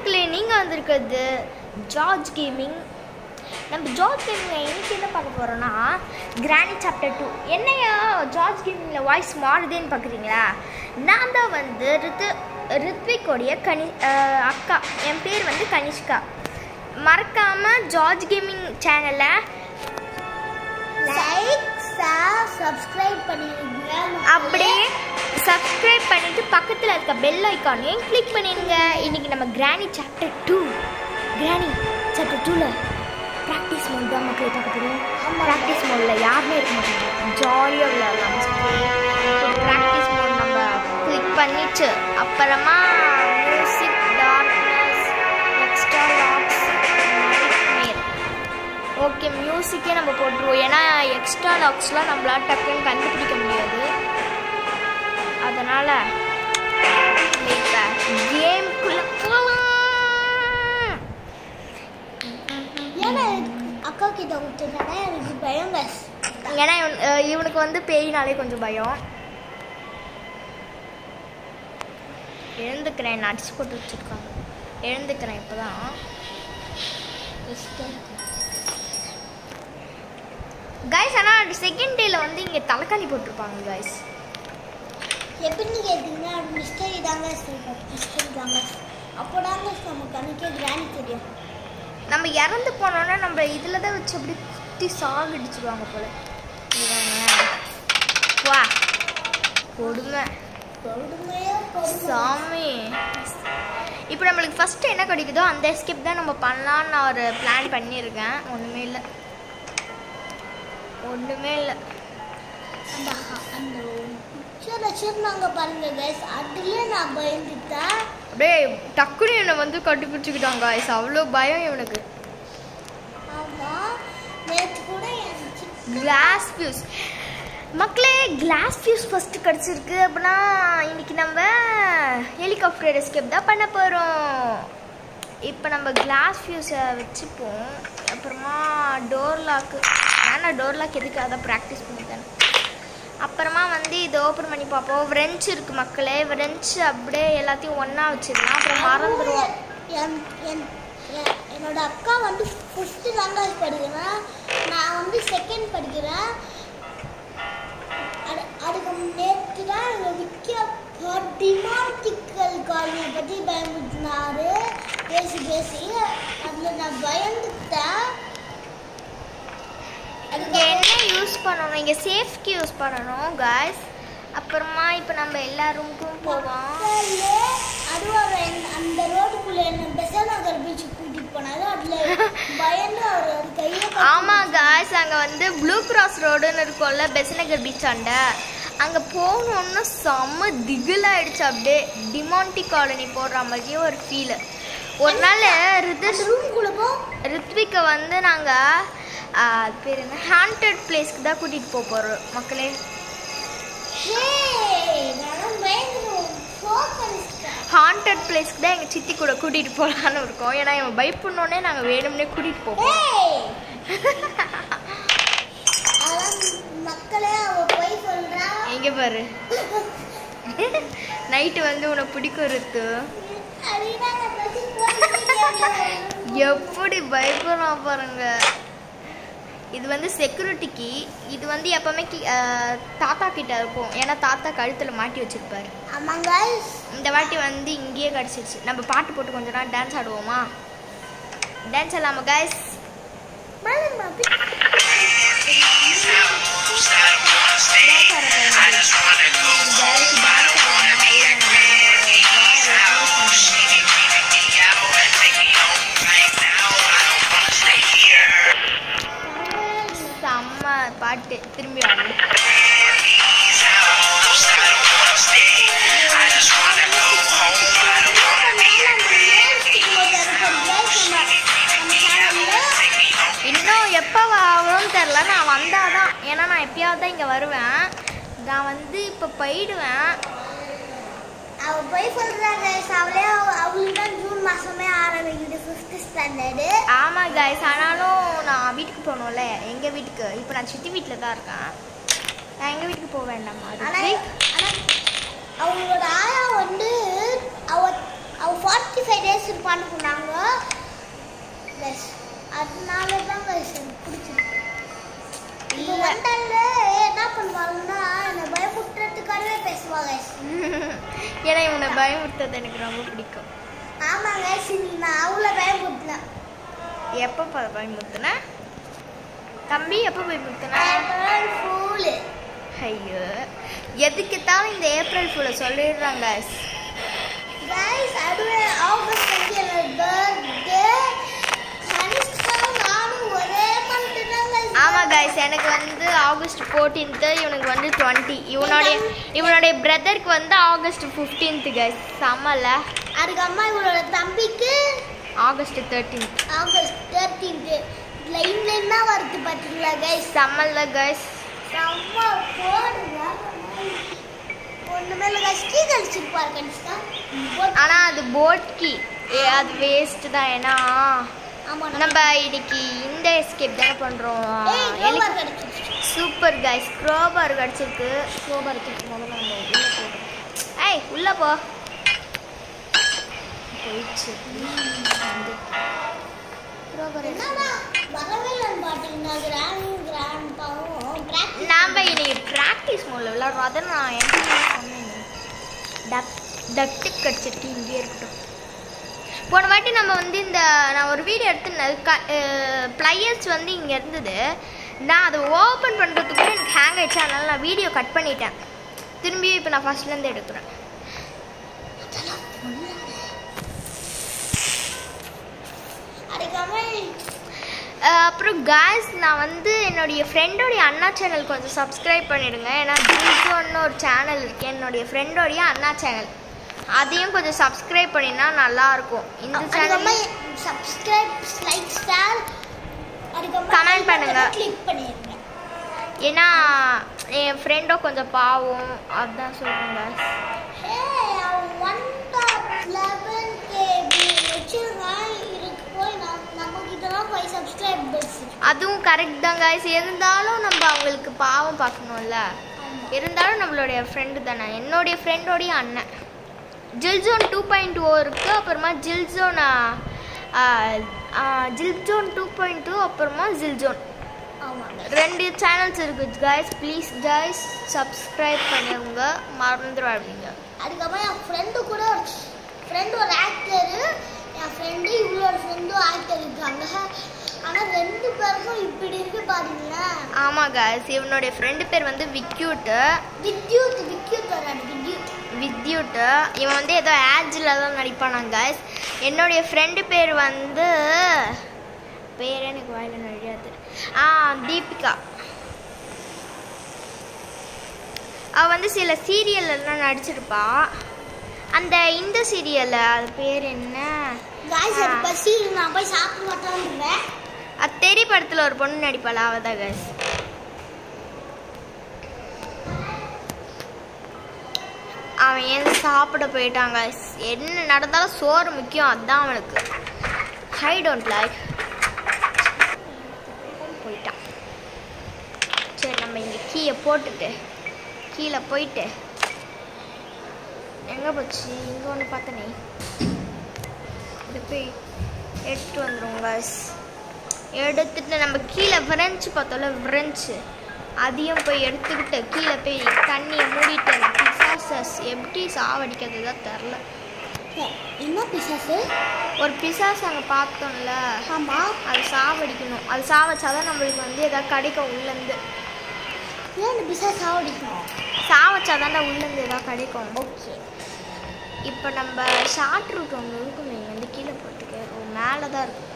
மக்களே, நீங்கள் வந்திருக்கிறது ஜார்ஜ் கேமிங். நம்ம ஜார்ஜ் கேமிங்கில் இன்றைக்கி என்ன பார்க்க போகிறோன்னா கிராணி சாப்டர் 2. என்னையா ஜார்ஜ் கேமிங்கில் வாய்ஸ் மாறுதுன்னு பார்க்குறீங்களா? நான் தான் வந்து ரித்விக்கோடைய அக்கா. என் பேர் வந்து கனிஷ்கா. மறக்காமல் ஜார்ஜ் கேமிங் சேனலை சப்ஸ்கிரைப் பண்ணிடுங்க. அப்படியே சப்ஸ்கிரைப் பண்ணிவிட்டு பக்கத்தில் இருக்க பெல் ஐக்கானையும் கிளிக் பண்ணிடுங்க. இன்றைக்கி நம்ம கிராணி சாப்டர் 2ல் ப்ராக்டிஸ் மோட் தான் மக்களை பார்க்க போகிறோம். ப்ராக்டிஸ் மோடில் யாருமே இருக்க மாட்டாங்க, ஜாலியாக விளையாடலாம். ப்ராக்டிஸ் மோட் நம்ம கிளிக் பண்ணிட்டு அப்புறமா music, darkness, extra locks, nightmare. Okay, மியூசிக்கே நம்ம போட்டுருவோம். ஏன்னா எக்ஸ்ட்ரா லாக்ஸ்லாம் நம்மளால் டக்குன்னு கண்டுபிடிக்க முடியாது. அதனால் இப்போ கேம்குள்ளே போகலாம். ஏன்னா அக்கா கிட்ட விட்டுட்டாங்க, எனக்கு பயம். ஏன்னா இவனுக்கு வந்து பேயினாலே கொஞ்சம் பயம். எழுந்துக்கிறேன், நட்ஸ் போட்டு வச்சுருக்காங்க. எழுந்துக்கிறேன் இப்போ தான். கைஸ், ஆனால் செகண்ட் டேயில் வந்து இங்கே தலைக்காணி போட்டிருப்பாங்க கைஸ். எப்படின்னு கேட்டிங்கன்னா அது மிஸ்டரி தாங்க. மிஸ்டரி தாங்க. அப்போ தாங்க நம்ம கணக்கே கிராணி தெரியும். நம்ம இறந்து போனோன்னா நம்ம இதில் தான் வச்சு அப்படி குத்தி சாகடிச்சிடுவாங்க போல. வா கொடுமை சாமி. இப்போ நம்மளுக்கு ஃபஸ்ட்டு என்ன கிடைக்குதோ அந்த எஸ்கேப் தான் நம்ம பண்ணலான்னு நான் ஒரு பிளான் பண்ணியிருக்கேன். ஒன்றுமே இல்லை. அந்த வச்சிருந்தாங்க பாருங்க கைஸ், அதுலயே நான் பயந்துட்டேன். அப்படியே டக்குனு என்னை வந்து கண்டுபிடிச்சிக்கிட்டாங்க கைஸ். அவ்வளோ பயம் இவனுக்கு. ஆமாம், நேற்று கூட கிளாஸ் ஃபியூஸ் மக்களே, கிளாஸ் ஃபியூஸ் ஃபஸ்ட்டு கிடச்சிருக்கு. அப்படின்னா இன்னைக்கு நம்ம ஹெலிகாப்டர் எஸ்கேப் தான் பண்ண போகிறோம். இப்போ நம்ம கிளாஸ் ஃபியூஸை வச்சுப்போம். அப்புறமா டோர் லாக்கு, ஆனால் டோர் லாக் எதுக்கு, அதை ப்ராக்டிஸ் பண்ணி தானே. அப்புறமா வந்து இதை ஓப்பன் பண்ணி பார்ப்போம். ஃப்ரெஞ்ச் இருக்குது மக்களே. ஃப்ரெஞ்ச் அப்படியே எல்லாத்தையும் ஒன்றா வச்சிடலாம், அப்புறம் மறந்துடுவோம். என்னோட அக்கா வந்து 5th லாங்குவேஜ் படிக்கிறேன், நான் வந்து 2nd படிக்கிறேன். அதுக்கு நேற்று தான் விக்கிய டிமாண்டிக்கல் காலனியை பற்றி பயமுறுத்தினாரு பேசி. அதில் நான் பயந்துட்டேன். இங்கே என்ன யூஸ் பண்ணணும், இங்கே சேஃப்க்கு யூஸ் பண்ணணும் கைஸ். அப்புறமா இப்போ நம்ம எல்லா ரூமுக்கும் போவோம். அதுவும் அந்த ரோடுக்குள்ளே என்ன பெசநகர் பீச்சுக்கு கூட்டிகிட்டு போனாரு. அதில் பயந்து அவர் கையை. ஆமாம் கைஸ், அங்கே வந்து ப்ளூ கிராஸ் ரோடுன்னு இருக்கும்ல பெசநகர் பீச் ஆண்ட, அங்கே போகணுன்னு செம்ம திகிலாயிடுச்சு. அப்படியே டிமாண்டி காலனி போடுற மாதிரியே ஒரு ஃபீலு. ஒரு நாள் ரித்விக்கை வந்து நாங்கள் அது பேர் என்ன, ஹாண்டட் பிளேஸ்க்கு தான் கூட்டிகிட்டு போக போகிறோம் மக்களே. ஹாண்டட் பிளேஸ்க்கு தான் எங்கள் சித்தி கூட கூட்டிகிட்டு போகலான்னு இருக்கோம். ஏன்னா இவன் பயப்படனோடனே நாங்கள் வேணும்னே கூட்டிகிட்டு போவோம். எங்கே பாரு, நைட்டு வந்து உன்னை பிடிக்கும் இருக்கு. எப்படி பயப்படுறான் பாருங்க. இது வந்து செக்யூரிட்டிக்கு. இது வந்து எப்பவுமே தாத்தா கிட்ட இருக்கும், ஏன்னா தாத்தா கழுத்தில் மாட்டி வச்சிருப்பாரு. இந்த வாட்டி வந்து இங்கேயே கிடச்சிருச்சு. நம்ம பாட்டு போட்டு கொஞ்ச நேரம் டான்ஸ் ஆடுவோமா? டான்ஸ் ஆடலாமா கைஸ்? செம்ம பாட்டு. திரும்பி வாங்க. இன்னும் எப்போ வரும்னு தெரில. நான் வந்தாதான், ஏன்னா நான் எப்பயாவது தான் இங்கே வருவேன். நான் வந்து இப்போ போயிடுவேன். அவள் போய் சொல்கிறாங்க அவளுக்கு தான் ஜூன் மாதமே ஆரம்பிக்குது 5th ஸ்டாண்டர்டு. ஆமாம் கைஸ், ஆனாலும் நான் வீட்டுக்கு போகணும்ல. எங்கள் வீட்டுக்கு இப்போ நான் சித்தி வீட்டில் தான் இருக்கேன். நான் எங்கள் வீட்டுக்கு போக வேண்டாமா? அவங்களோட ஆயா வந்து அவ 45 days இருப்பான்னு சொன்னாங்க. அதனால தான் எனக்கு பிடிச்சிருக்கு. இந்த வண்டல்ல என்ன பண்ணுவாங்கன்னா என்னை பயமுறுத்துறதுக்காகவே பேசுவாங்க. ஏன்னா இவனை பயமுறுத்துறது எனக்கு ரொம்ப பிடிக்கும். ஆமாங்க, நான் அவ்வளோ பயமுறுத்தினேன். எப்போ பயமுறுத்தின தம்பி? எப்போ பயமுறுத்தின? April fool. ஐயோ, எதுக்குத்தான் இந்த ஏப்ரல் ஃபூலை சொல்லிடுறாங்க. கைஸ், அதுவே ஆகஸ்ட் 20 என்னோட பர்த்டே. நானும் ஒரே மந்த் தாங்க. ஆமாம் கைஸ், எனக்கு வந்து ஆகஸ்ட் 14th, இவனுக்கு வந்து 20. இவனுடைய பிரதருக்கு வந்து ஆகஸ்ட் 15th கைஸ். செம்மல. அதுக்கு அம்மா இவனோட தம்பிக்கு August 13th. August 13th. Line தான் வருது பார்த்தீங்களா கைஸ்? செம்மல கைஸ். செம்ம போடுங்க. ஒன்றுமே இல்லை கைஸ். கீ கழிச்சிருப்பாரு கண்டிப்பா. ஆனால் அது போட் கீ, அது வேஸ்ட் தான். ஏன்னா நம்ம இன்னைக்கு இந்த எஸ்கேப் தானே பண்ணுறோம். சூப்பர் கைஸ், க்ரோபார் கிடச்சிருக்கு. க்ரோபார் முதல்ல நம்ம உள்ளே போடுறோம். ஏய் உள்ளே போ. போயிடுச்சு. நாம் இன்னைக்கு ப்ராக்டிஸ் மோடில் விளாட்றோம். அதை நான் என்ன சொன்னேன், டக்டு கிடச்சிட்டு இங்கே இருக்கட்டும். போன வாட்டி நம்ம வந்து நான் ஒரு வீடியோ எடுத்துனேன். ப்ளையர்ஸ் வந்து இங்கே இருந்தது. நான் அதை ஓப்பன் பண்ணுறதுக்குள்ளே எனக்கு ஹேங் ஆகிடுச்சு. அதனால் நான் வீடியோ கட் பண்ணிட்டேன். திரும்பியும் இப்போ நான் ஃபஸ்ட்லேருந்து எடுக்கிறேன். அப்புறம் காய்ஸ், நான் வந்து என்னுடைய ஃப்ரெண்டோடைய அண்ணா சேனல் கொஞ்சம் சப்ஸ்கிரைப் பண்ணிடுங்க. ஏன்னா ஜில்ஜோன்னு ஒரு சேனல் இருக்குது, என்னுடைய ஃப்ரெண்டோடைய அண்ணா சேனல். அதையும் கொஞ்சம் சப்ஸ்கிரைப் பண்ணினா நல்லாயிருக்கும். இந்த channel subscribe, like, share, comment பண்ணுங்க. கிளிக் பண்ணிடுங்க. ஏன்னா என் ஃப்ரெண்டோ கொஞ்சம் பாவம், அதுதான் சொல்லுங்க. அதுவும் கரெக்ட் தான் கைஸ். இருந்தாலும் நம்ம அவங்களுக்கு பாவம் பார்க்கணும்ல. இருந்தாலும் நம்மளுடைய ஃப்ரெண்டு தானே. என்னுடைய ஃப்ரெண்டோடைய அண்ணன். ஜில்ஜோன் 2.0 இருக்குது. அப்புறமா ஜில்ஜோன் 2.2, அப்புறமா ஜில்ஜோன். 2 சேனல்ஸ் இருக்குது கைஸ். ப்ளீஸ் கைஸ் சப்ஸ்கிரைப் பண்ணிடுங்க, மறந்துடாதீங்க. அதுக்கப்புறம் என் ஃப்ரெண்டு கூட ஒரு ஆக்டரு, என் ஃப்ரெண்டு இவளோட ஃப்ரெண்டும் ஆக்டர் இருக்காங்க. ஆனால் 2 பேருக்கும் இப்படி இருக்கு பாருங்களா. ஆமாம் கைஸ், இவனுடைய ஃப்ரெண்டு பேர் வந்து வித்யூட்டு. இவன் வந்து ஏதோ ஆட்ஜில் தான் நடிப்பானாங்க கைஸ். என்னுடைய ஃப்ரெண்டு பேர் வந்து பேர் எனக்கு வாயில நடிகாது. தீபிகா. அவள் வந்து சில சீரியல்லாம் நடிச்சிருப்பா. இந்த சீரியல் அது பேர் என்ன? நான் போய் சாப்பிட மாட்டேன். அத்தேரி படத்தில் ஒரு பொண்ணு நடிப்பாள், அவள் தான் கைஸ். அவன் ஏன் சாப்பிட போயிட்டாங்க. என்ன நடந்தாலும் சோறு முக்கியம், அதுதான் அவனுக்கு. I don't like. போயிட்டான். சரி, நம்ம இங்கே கீயை போட்டுட்டு கீழே போயிட்டு எங்கே போச்சு? இங்கே ஒன்று பார்த்தனே, இதை போய் எடுத்துட்டு வந்துடுவோம் கைஸ். எடுத்துட்டு நம்ம கீழே விரைஞ்சி பார்த்தோம்ல, விரைஞ்சி அதையும் போய் எடுத்துக்கிட்டு கீழே போய் தண்ணியை மூடிட்டு பிசாசஸ் எப்படி சாவடிக்கிறது தான் தெரில. என்ன பிசாசு? ஒரு பிசாஸ் அங்கே பார்த்தோம்ல. ஆமாம், அது சாவடிக்கணும். அது சாவச்சாதான் நம்மளுக்கு வந்து எதாவது கிடைக்கும் உள்ளேருந்து. ஏன் அந்த பிசாஸ் சாவடிக்கணும்? சாவச்சாதான் உள்ளேருந்து எதாவது கிடைக்கும். ஓகே, இப்போ நம்ம ஷார்ட் ரூட் ஒன்று இருக்குமே, வந்து கீழே போட்டுக்க மேலே தான் இருக்கும்.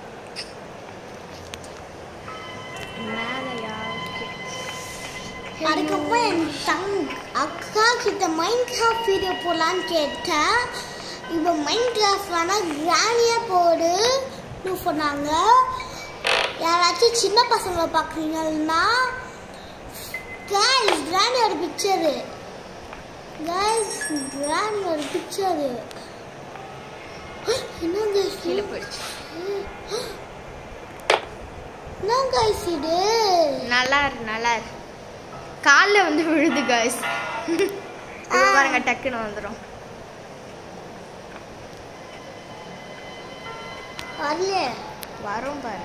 மேலையா? அதுக்கப்புறம் என் அக்கா கிட்ட மைண்ட் கிராஃப்ட் வீடியோ போடலான்னு கேட்டேன். இப்போ மைண்ட் கிராஃப்ட் வேணால் கிரானியாக போடுன்னு சொன்னாங்க. யாராச்சும் சின்ன பசங்களை பார்க்குறீங்கன்னா கைஸ், கிரானியோட பிக்சரு கைஸ், கிரானியோட பிக்சரு என்னங்க கீழே போயிடுச்சு. என்ன கைஸ் இது? நல்லா இருக்கு. காலில் வந்து விழுது கைஸ். பாருங்க, டக்குன்னு வந்துடும். வரல. வரும் பாரு.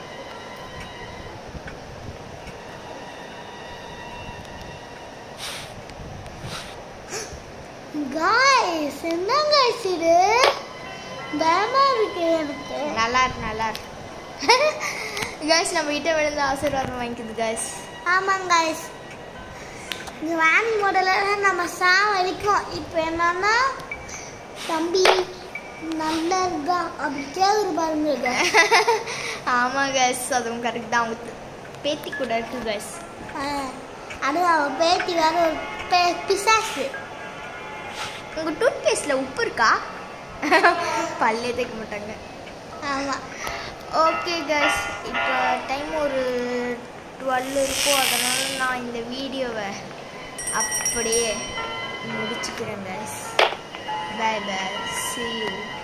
காய்ஸ் என்ன காய்ஸ் இது? பயமா இருக்கு எனக்கு. நல்லா இருக்கு. கைஸ் நம்ம கிட்ட விழுந்த ஆசீர்வாதம் வாங்கிக்குது கைஸ். ஆமாங்க காய்ஸ், இந்த வேன் மாடல நம்ம வரைக்கும் இப்போ என்னன்னா தம்பி நல்லா இருக்கா அப்படி கேட்குற பாருங்க. ஆமாம் கைஸ், அதுவும் கரெக்ட் தான். அவங்க பேத்தி கூட இருக்கு கைஸ். அது அவன் பேத்தி வேற ஒரு பிசாசு. உங்கள் டூத் பேஸ்ட்டில் உப்பு இருக்கா? பல்லே தேய்க்க மாட்டாங்க. ஆமாம். ஓகே கைஸ், இப்போ டைம் ஒரு 12 இருக்கும். அதனால் நான் இந்த வீடியோவை அப்படியே முடிச்சுக்கிறேன் guys. Bye bye, see you.